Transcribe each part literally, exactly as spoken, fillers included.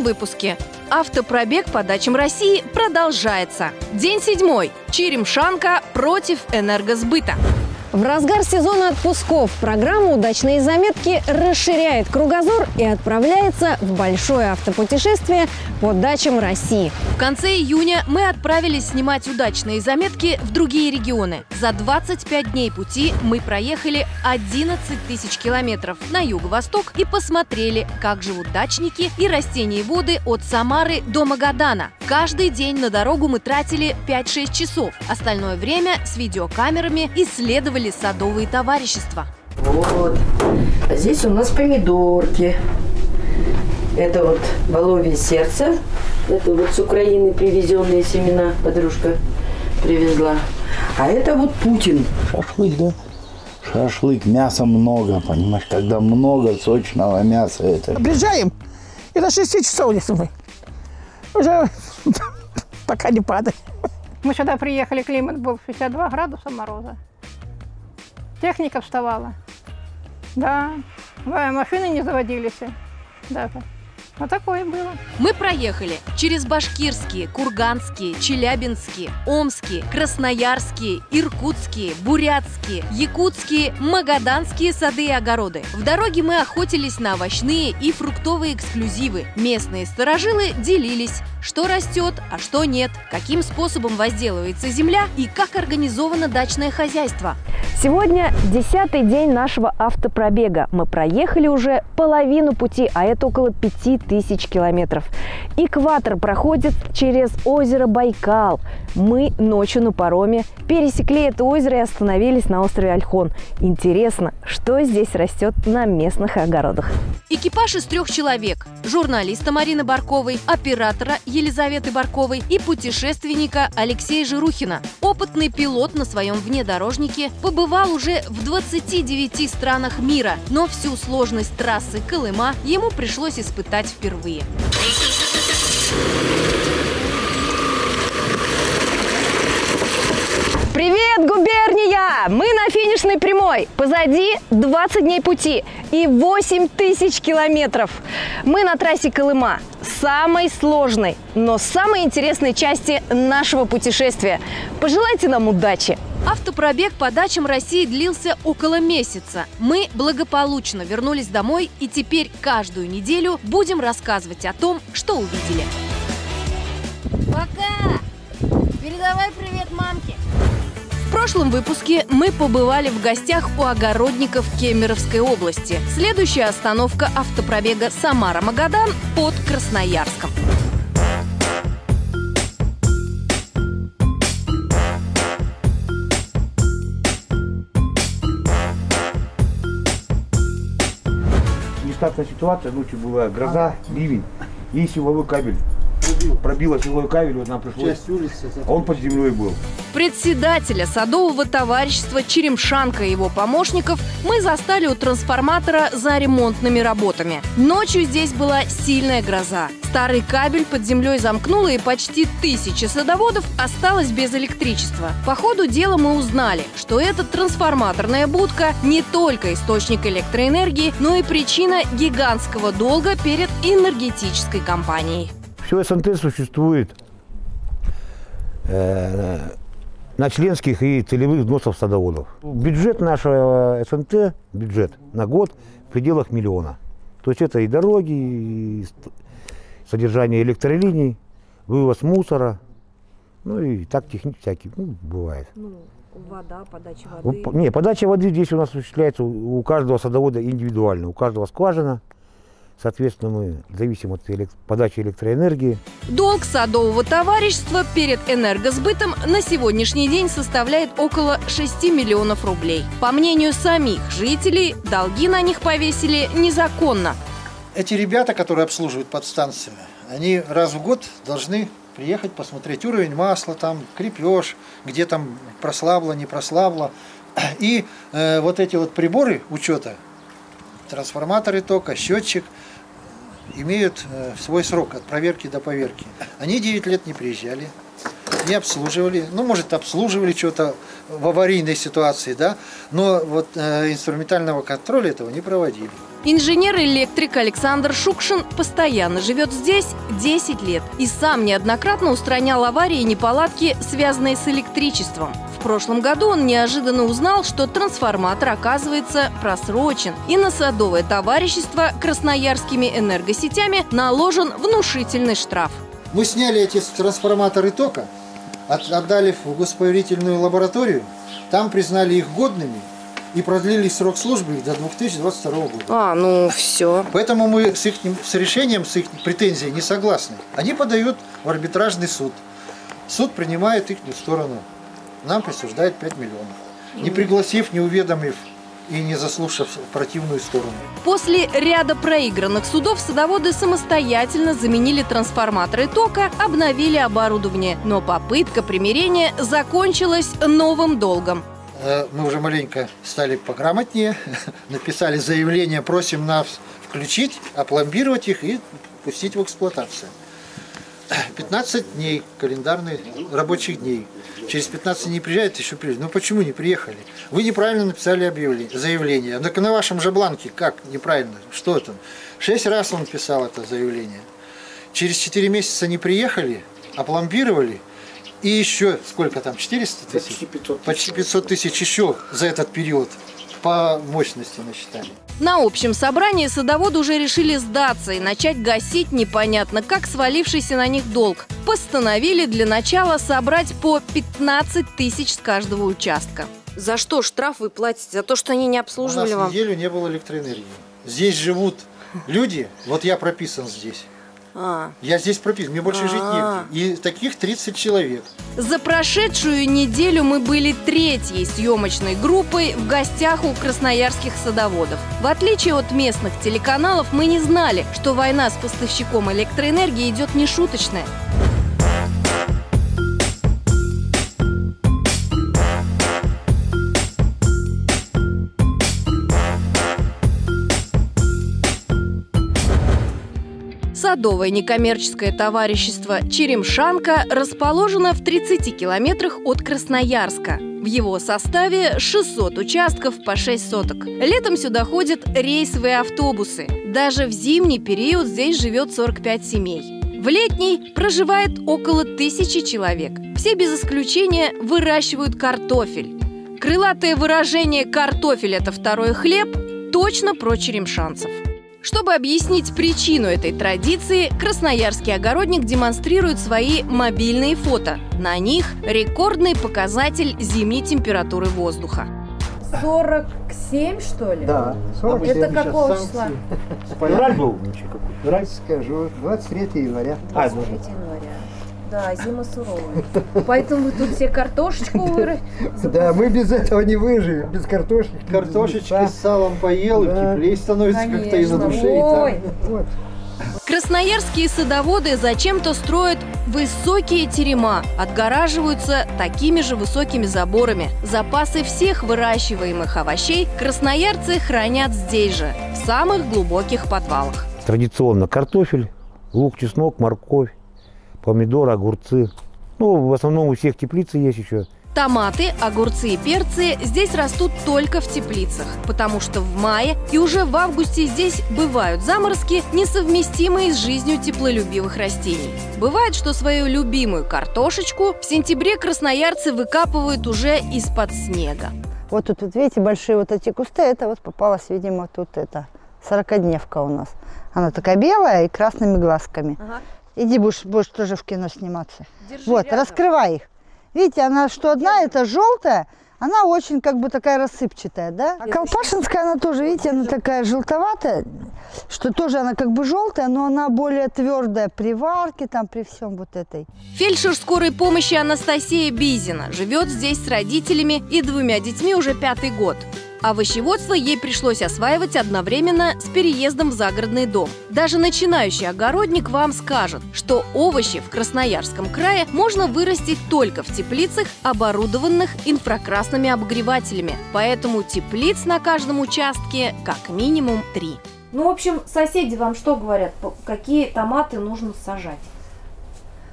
этом выпуске. Автопробег по дачам России продолжается. День седьмой. Черемшанка против энергосбыта. В разгар сезона отпусков программа «Удачные заметки» расширяет кругозор и отправляется в большое автопутешествие по дачам России. В конце июня мы отправились снимать удачные заметки в другие регионы. За двадцать пять дней пути мы проехали одиннадцать тысяч километров на юго-восток и посмотрели, как живут дачники и растениеводы от Самары до Магадана. Каждый день на дорогу мы тратили пять-шесть часов. Остальное время с видеокамерами исследовали садовые товарищества. Вот. А здесь у нас помидорки. Это вот воловье сердце. Это вот с Украины привезенные семена. Подружка привезла. А это вот Путин. Шашлык, да? Шашлык, мяса много, понимаешь? Когда много сочного мяса, это... Приезжаем, и до шести часов здесь мы. Уже пока не падает. Мы сюда приехали, климат был шестьдесят два градуса мороза. Техника вставала. Да, да, машины не заводились даже. Вот такое было. Мы проехали через башкирские, курганские, челябинские, омские, красноярские, иркутские, бурятские, якутские, магаданские сады и огороды. В дороге мы охотились на овощные и фруктовые эксклюзивы. Местные старожилы делились, что растет, а что нет, каким способом возделывается земля и как организовано дачное хозяйство. Сегодня десятый день нашего автопробега. Мы проехали уже половину пути, а это около пяти тысяч километров. Экватор проходит через озеро Байкал. Мы ночью на пароме пересекли это озеро и остановились на острове Ольхон. Интересно, что здесь растет на местных огородах. Экипаж из трех человек. Журналиста Марины Барковой, оператора Елизаветы Барковой и путешественника Алексея Жирухина. Опытный пилот на своем внедорожнике побывал уже в двадцати девяти странах мира, но всю сложность трассы Колыма ему пришлось испытать впервые. Привет, губерния! Мы на финишной прямой. Позади двадцать дней пути и восемь тысяч километров. Мы на трассе Колыма, самой сложной, но самой интересной части нашего путешествия. Пожелайте нам удачи! Автопробег по дачам России длился около месяца. Мы благополучно вернулись домой и теперь каждую неделю будем рассказывать о том, что увидели. Пока! Передавай привет мамке! В прошлом выпуске мы побывали в гостях у огородников Кемеровской области. Следующая остановка автопробега Самара-Магадан под Красноярском. Нестандартная ситуация, ночью была гроза, ливень и силовой кабель. Пробило силовой кабель, вот нам пришлось, а он под землей был. Председателя садового товарищества Черемшанка и его помощников мы застали у трансформатора за ремонтными работами. Ночью здесь была сильная гроза. Старый кабель под землей замкнуло, и почти тысяча садоводов осталось без электричества. По ходу дела мы узнали, что эта трансформаторная будка не только источник электроэнергии, но и причина гигантского долга перед энергетической компанией. Все СНТ существует э, на членских и целевых взносов садоводов. Бюджет нашего СНТ, бюджет на год в пределах миллиона. То есть это и дороги, и содержание электролиний, вывоз мусора, ну и так технически всякие, ну, бывает. Ну, вода, подача воды. Не, подача воды здесь у нас осуществляется у, у каждого садовода индивидуально, у каждого скважина. Соответственно, мы зависим от элект... подачи электроэнергии. Долг садового товарищества перед энергосбытом на сегодняшний день составляет около шести миллионов рублей. По мнению самих жителей, долги на них повесили незаконно. Эти ребята, которые обслуживают подстанцию, они раз в год должны приехать посмотреть уровень масла, там крепеж, где там прослабло, не прослабло. И э, вот эти вот приборы учета, трансформаторы тока, счетчик, имеют э, свой срок от проверки до поверки. Они девять лет не приезжали, не обслуживали, ну, может, обслуживали что-то в аварийной ситуации, да, но вот э, инструментального контроля этого не проводили. Инженер-электрик Александр Шукшин постоянно живет здесь десять лет и сам неоднократно устранял аварии и неполадки, связанные с электричеством. В прошлом году он неожиданно узнал, что трансформатор, оказывается, просрочен, и на садовое товарищество красноярскими энергосетями наложен внушительный штраф. Мы сняли эти трансформаторы тока, отдали в госповерительную лабораторию, там признали их годными и продлили срок службы их до две тысячи двадцать второго года. А, ну все. Поэтому мы с, их, с решением, с их претензией не согласны. Они подают в арбитражный суд. Суд принимает их сторону. Нам присуждает пять миллионов. Не пригласив, не уведомив и не заслушав противную сторону. После ряда проигранных судов садоводы самостоятельно заменили трансформаторы тока, обновили оборудование. Но попытка примирения закончилась новым долгом. Мы уже маленько стали пограмотнее, написали заявление, просим нас включить, опломбировать их и пустить в эксплуатацию. пятнадцать дней, календарных рабочих дней. Через пятнадцать дней приезжают, еще приезжают. Ну почему не приехали? Вы неправильно написали объявление, заявление. Так на вашем же бланке как неправильно? Что там? Шесть раз он писал это заявление. Через четыре месяца не приехали, опломбировали. И еще сколько там? четыреста тысяч? Почти пятьсот. Почти пятьсот тысяч еще за этот период по мощности насчитали. На общем собрании садоводы уже решили сдаться и начать гасить непонятно как свалившийся на них долг. Постановили для начала собрать по пятнадцать тысяч с каждого участка. За что штраф вы платите? За то, что они не обслуживали вам? У нас неделю не было электроэнергии. Здесь живут люди, вот я прописан здесь. А. Я здесь прописан, мне больше А-а-а. жить негде. И таких тридцать человек. За прошедшую неделю мы были третьей съемочной группой в гостях у красноярских садоводов. В отличие от местных телеканалов, мы не знали, что война с поставщиком электроэнергии идет нешуточная. Садовое некоммерческое товарищество «Черемшанка» расположено в тридцати километрах от Красноярска. В его составе шестьсот участков по шесть соток. Летом сюда ходят рейсовые автобусы. Даже в зимний период здесь живет сорок пять семей. В летний проживает около тысячи человек. Все без исключения выращивают картофель. Крылатое выражение «картофель – это второй хлеб» точно про черемшанцев. Чтобы объяснить причину этой традиции, красноярский огородник демонстрирует свои мобильные фото. На них рекордный показатель зимней температуры воздуха. сорок семь, что ли? Да. сорок семь. Это какого числа? Февраль был? Февраль, скажу, двадцать третьего января. двадцать третьего января. Да, зима суровая. Поэтому вы тут все картошечку вырыли. Да, мы без этого не выживем, без картошки. Картошечки с салом поел, и теплее становится как-то и на душе. Ой. Вот. Красноярские садоводы зачем-то строят высокие терема, отгораживаются такими же высокими заборами. Запасы всех выращиваемых овощей красноярцы хранят здесь же, в самых глубоких подвалах. Традиционно картофель, лук, чеснок, морковь, помидоры, огурцы. Ну, в основном у всех теплицы есть еще. Томаты, огурцы и перцы здесь растут только в теплицах, потому что в мае и уже в августе здесь бывают заморозки, несовместимые с жизнью теплолюбивых растений. Бывает, что свою любимую картошечку в сентябре красноярцы выкапывают уже из-под снега. Вот тут, вот, видите, большие вот эти кусты, это вот попалась, видимо, тут это сорокодневка у нас. Она такая белая и красными глазками. Ага. Иди, будешь, будешь тоже в кино сниматься. Держи вот, рядом. Раскрывай их. Видите, она что одна, это желтая, она очень как бы такая рассыпчатая, да? А колпашинская, она тоже, видите, она такая желтоватая, что тоже она как бы желтая, но она более твердая при варке, там, при всем вот этой. Фельдшер скорой помощи Анастасия Бизина живет здесь с родителями и двумя детьми уже пятый год. Овощеводство ей пришлось осваивать одновременно с переездом в загородный дом. Даже начинающий огородник вам скажет, что овощи в Красноярском крае можно вырастить только в теплицах, оборудованных инфракрасными обогревателями. Поэтому теплиц на каждом участке как минимум три. Ну, в общем, соседи вам что говорят? Какие томаты нужно сажать?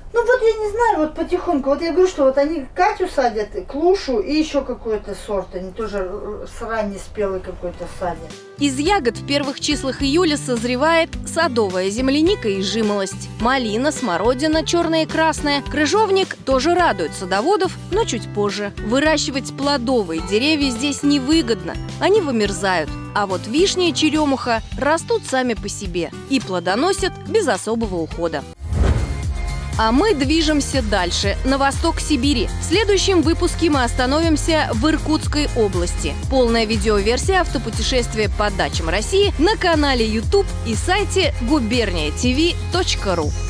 Ну вот я не знаю, вот потихоньку. Вот я говорю, что вот они Катю садят, клушу и еще какой-то сорт. Они тоже раннеспелый какой-то садят. Из ягод в первых числах июля созревает садовая земляника и жимолость. Малина, смородина, черная и красная. Крыжовник тоже радует садоводов, но чуть позже. Выращивать плодовые деревья здесь невыгодно. Они вымерзают. А вот вишня и черемуха растут сами по себе и плодоносят без особого ухода. А мы движемся дальше, на восток Сибири. В следующем выпуске мы остановимся в Иркутской области. Полная видеоверсия автопутешествия по дачам России на канале YouTube и сайте губерния ти ви точка ру.